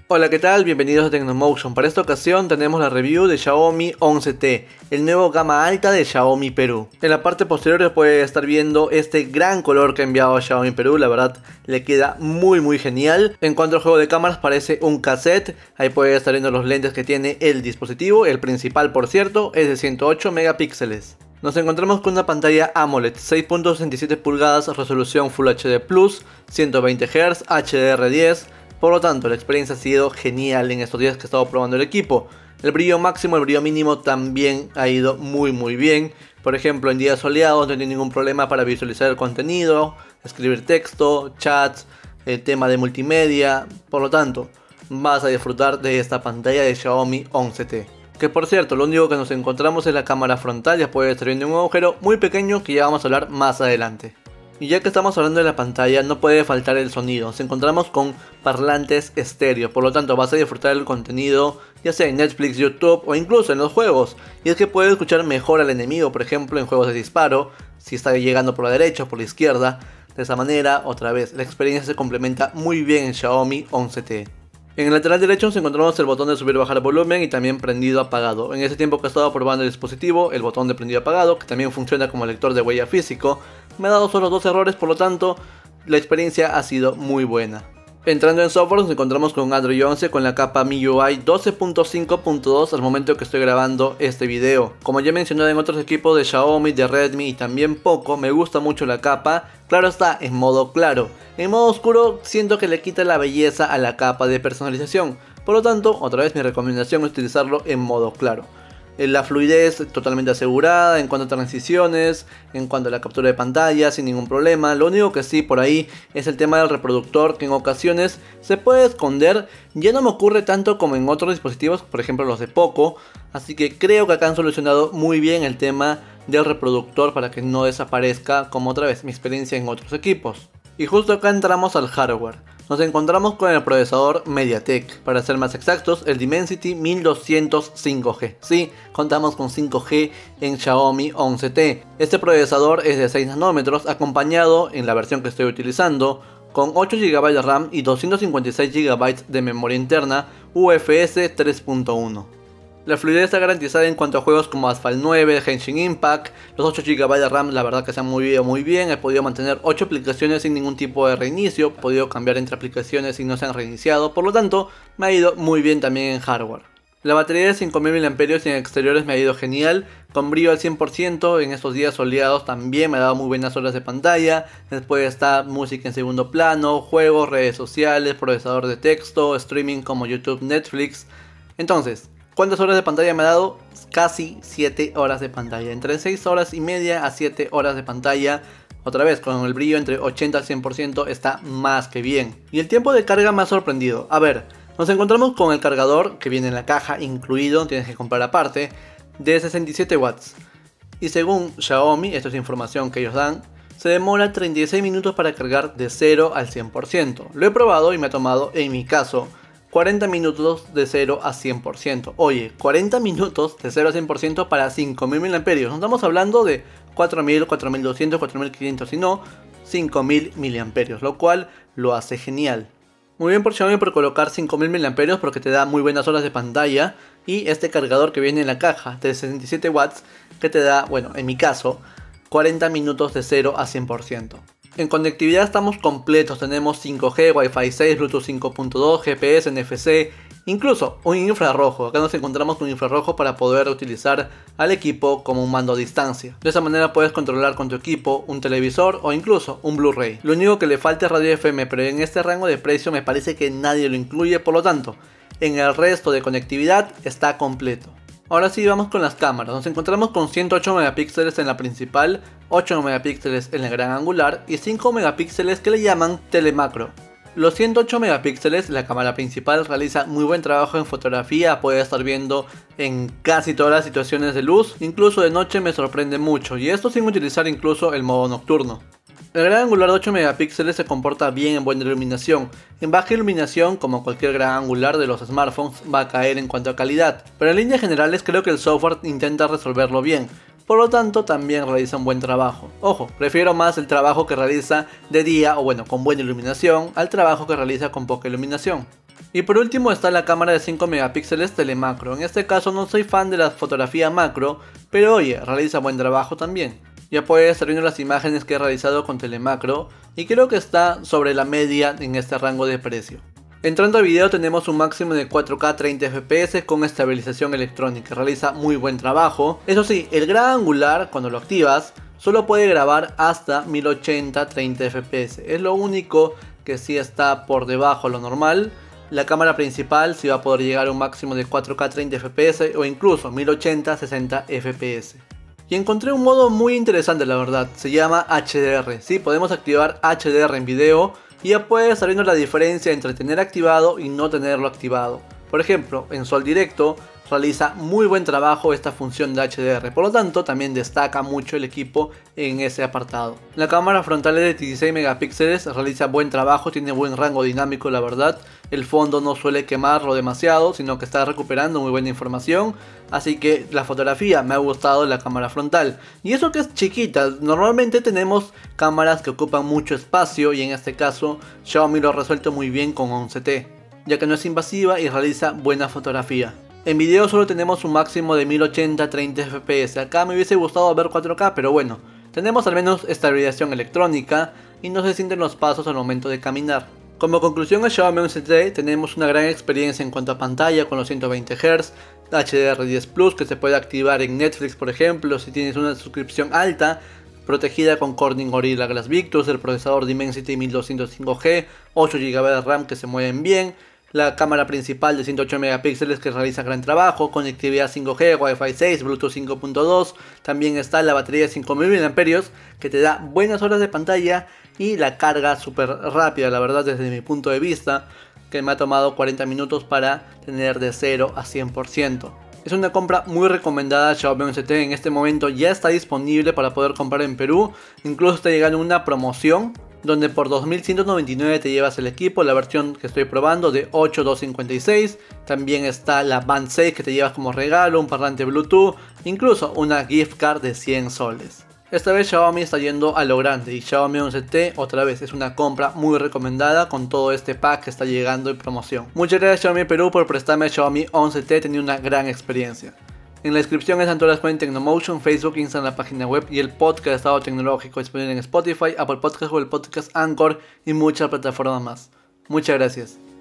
Hola, ¿qué tal? Bienvenidos a Tecnomotion. Para esta ocasión tenemos la review de Xiaomi 11T, el nuevo gama alta de Xiaomi Perú. En la parte posterior puede estar viendo este gran color que ha enviado Xiaomi Perú, la verdad le queda muy genial. En cuanto al juego de cámaras parece un cassette, ahí puede estar viendo los lentes que tiene el dispositivo, el principal por cierto es de 108 megapíxeles. Nos encontramos con una pantalla AMOLED 6.67 pulgadas, resolución Full HD+, 120 Hz, HDR10. Por lo tanto, la experiencia ha sido genial en estos días que he estado probando el equipo. El brillo máximo, el brillo mínimo también ha ido muy bien. Por ejemplo, en días soleados no tiene ningún problema para visualizar el contenido, escribir texto, chats, el tema de multimedia. Por lo tanto, vas a disfrutar de esta pantalla de Xiaomi 11T. Que por cierto, lo único que nos encontramos es la cámara frontal, ya puede estar viendo un agujero muy pequeño que ya vamos a hablar más adelante. Y ya que estamos hablando de la pantalla, no puede faltar el sonido. Nos encontramos con parlantes estéreo, por lo tanto vas a disfrutar del contenido, ya sea en Netflix, YouTube o incluso en los juegos. Y es que puedes escuchar mejor al enemigo, por ejemplo en juegos de disparo, si está llegando por la derecha o por la izquierda. De esa manera, otra vez, la experiencia se complementa muy bien en Xiaomi 11T. En el lateral derecho nos encontramos el botón de subir o bajar volumen y también prendido apagado. En ese tiempo que he estado probando el dispositivo, el botón de prendido apagado, que también funciona como lector de huella físico, me ha dado solo 2 errores, por lo tanto la experiencia ha sido muy buena. Entrando en software nos encontramos con Android 11 con la capa MIUI 12.5.2 al momento que estoy grabando este video. Como ya he mencionado en otros equipos de Xiaomi, de Redmi y también Poco, me gusta mucho la capa. Claro está, en modo claro. En modo oscuro siento que le quita la belleza a la capa de personalización. Por lo tanto, otra vez mi recomendación es utilizarlo en modo claro. La fluidez totalmente asegurada en cuanto a transiciones, en cuanto a la captura de pantalla sin ningún problema. Lo único que sí por ahí es el tema del reproductor, que en ocasiones se puede esconder. Ya no me ocurre tanto como en otros dispositivos, por ejemplo los de Poco. Así que creo que acá han solucionado muy bien el tema del reproductor para que no desaparezca, como otra vez mi experiencia en otros equipos. Y justo acá entramos al hardware. Nos encontramos con el procesador MediaTek, para ser más exactos el Dimensity 1200 5G. Sí, contamos con 5G en Xiaomi 11T. Este procesador es de 6 nanómetros, acompañado en la versión que estoy utilizando con 8 GB de RAM y 256 GB de memoria interna UFS 3.1. La fluidez está garantizada en cuanto a juegos como Asphalt 9, Genshin Impact. Los 8 GB de RAM la verdad que se han movido muy bien. He podido mantener 8 aplicaciones sin ningún tipo de reinicio. He podido cambiar entre aplicaciones y no se han reiniciado. Por lo tanto, me ha ido muy bien también en hardware. La batería de 5000 mAh y en exteriores me ha ido genial. Con brillo al 100%, en estos días soleados también me ha dado muy buenas horas de pantalla. Después está música en segundo plano, juegos, redes sociales, procesador de texto, streaming como YouTube, Netflix. Entonces, ¿cuántas horas de pantalla me ha dado? Casi 7 horas de pantalla. Entre 6 horas y media a 7 horas de pantalla. Otra vez, con el brillo entre 80 al 100% está más que bien. Y el tiempo de carga me ha sorprendido. A ver, nos encontramos con el cargador que viene en la caja incluido, tienes que comprar aparte, de 67 watts. Y según Xiaomi, esto es información que ellos dan, se demora 36 minutos para cargar de 0 al 100%. Lo he probado y me ha tomado, en mi caso, 40 minutos de 0 a 100%. Oye, 40 minutos de 0 a 100% para 5000 mAh. No estamos hablando de 4000, 4200, 4500, sino 5000 mAh, lo cual lo hace genial. Muy bien por Xiaomi por colocar 5000 mAh porque te da muy buenas horas de pantalla. Y este cargador que viene en la caja de 67 watts que te da, bueno, en mi caso, 40 minutos de 0 a 100%. En conectividad estamos completos, tenemos 5G, Wi-Fi 6, Bluetooth 5.2, GPS, NFC, incluso un infrarrojo. Acá nos encontramos con un infrarrojo para poder utilizar al equipo como un mando a distancia. De esa manera puedes controlar con tu equipo un televisor o incluso un Blu-ray. Lo único que le falta es radio FM, pero en este rango de precio me parece que nadie lo incluye, por lo tanto, en el resto de conectividad está completo. Ahora sí, vamos con las cámaras. Nos encontramos con 108 megapíxeles en la principal, 8 megapíxeles en la gran angular y 5 megapíxeles que le llaman telemacro. Los 108 megapíxeles, la cámara principal realiza muy buen trabajo en fotografía, puede estar viendo en casi todas las situaciones de luz, incluso de noche me sorprende mucho, y esto sin utilizar incluso el modo nocturno. El gran angular de 8 megapíxeles se comporta bien en buena iluminación. En baja iluminación, como cualquier gran angular de los smartphones, va a caer en cuanto a calidad, pero en líneas generales creo que el software intenta resolverlo bien. Por lo tanto también realiza un buen trabajo. Ojo, prefiero más el trabajo que realiza de día o bueno con buena iluminación al trabajo que realiza con poca iluminación. Y por último está la cámara de 5 megapíxeles telemacro. En este caso no soy fan de la fotografía macro, pero oye, realiza buen trabajo también. Ya puedes estar viendo las imágenes que he realizado con telemacro y creo que está sobre la media en este rango de precio. Entrando a video tenemos un máximo de 4K 30 FPS con estabilización electrónica, realiza muy buen trabajo. Eso sí, el gran angular cuando lo activas solo puede grabar hasta 1080 30 FPS, es lo único que sí está por debajo de lo normal. La cámara principal sí va a poder llegar a un máximo de 4K 30 FPS o incluso 1080 60 FPS. Y encontré un modo muy interesante la verdad, se llama HDR, sí, podemos activar HDR en video y ya puedes estar viendo la diferencia entre tener activado y no tenerlo activado. Por ejemplo, en Sol Directo realiza muy buen trabajo esta función de HDR, por lo tanto también destaca mucho el equipo en ese apartado. La cámara frontal es de 16 megapíxeles, realiza buen trabajo, tiene buen rango dinámico la verdad. El fondo no suele quemarlo demasiado, sino que está recuperando muy buena información. Así que la fotografía me ha gustado la cámara frontal. Y eso que es chiquita, normalmente tenemos cámaras que ocupan mucho espacio y en este caso Xiaomi lo ha resuelto muy bien con 11T, ya que no es invasiva y realiza buena fotografía. En video solo tenemos un máximo de 1080 30 FPS, acá me hubiese gustado ver 4K, pero bueno, tenemos al menos estabilización electrónica y no se sienten los pasos al momento de caminar. Como conclusión, a Xiaomi 11T tenemos una gran experiencia en cuanto a pantalla con los 120 Hz, HDR10 Plus que se puede activar en Netflix por ejemplo si tienes una suscripción alta, protegida con Corning Gorilla Glass Victus, el procesador Dimensity 1205G, 8 GB de RAM que se mueven bien, la cámara principal de 108 megapíxeles que realiza gran trabajo, conectividad 5G, Wi-Fi 6, Bluetooth 5.2, también está la batería de 5000 mAh que te da buenas horas de pantalla y la carga súper rápida, la verdad desde mi punto de vista, que me ha tomado 40 minutos para tener de 0 a 100%. Es una compra muy recomendada. Xiaomi 11T en este momento ya está disponible para poder comprar en Perú, incluso está llegando una promoción donde por 2.199 te llevas el equipo, la versión que estoy probando de 8.256, también está la Band 6 que te llevas como regalo, un parlante Bluetooth, incluso una gift card de 100 soles. Esta vez Xiaomi está yendo a lo grande y Xiaomi 11T otra vez es una compra muy recomendada con todo este pack que está llegando en promoción. Muchas gracias Xiaomi Perú por prestarme Xiaomi 11T, he tenido una gran experiencia. En la descripción están todas las cuentas de Tecnomotion, Facebook, Instagram, la página web y el podcast de Estado Tecnológico disponible en Spotify, Apple Podcast, Google Podcast, Anchor y muchas plataformas más. Muchas gracias.